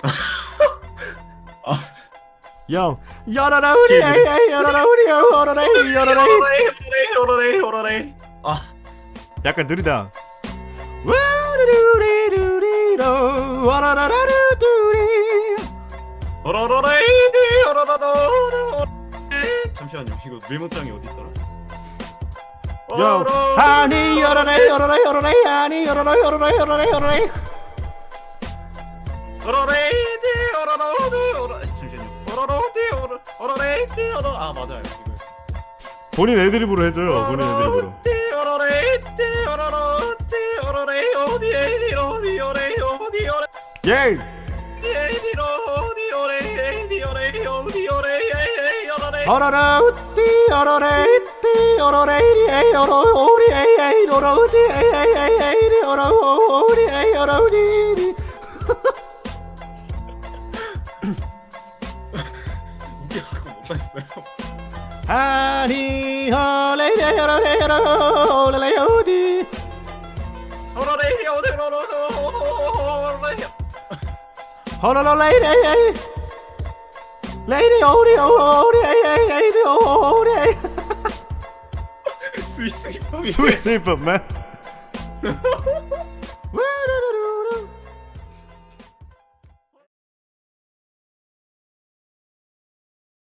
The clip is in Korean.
아, 형 열어라 우리 열어라 우리 열어라 열어라. 호러레. 아, 약간 느리다. 와르르리루리로 와라라라루두리. 호러레. 잠시만요. 이거 메모장이 어디 있더라? 요 아니 열어라 열어라 열어라 아니 열어라 열어라 열어라 열어라. 잠시만요. 아, 맞아요. 이거. 본인 애드립으로 해줘요. 본인 애드립으로. 예. 어라라 우띠 어라라 이띠 어라라 이리 어라 오리 에이 어라 우띠 에이 어라 오리 에이 어라 우리. 웃겨갖고 못하겠어요. 아니 헐레레 어라레 어라레 어디 헐레레 레이리 오리 오리 에이 오리. 스위스 힙합이 스위스 힙합 man.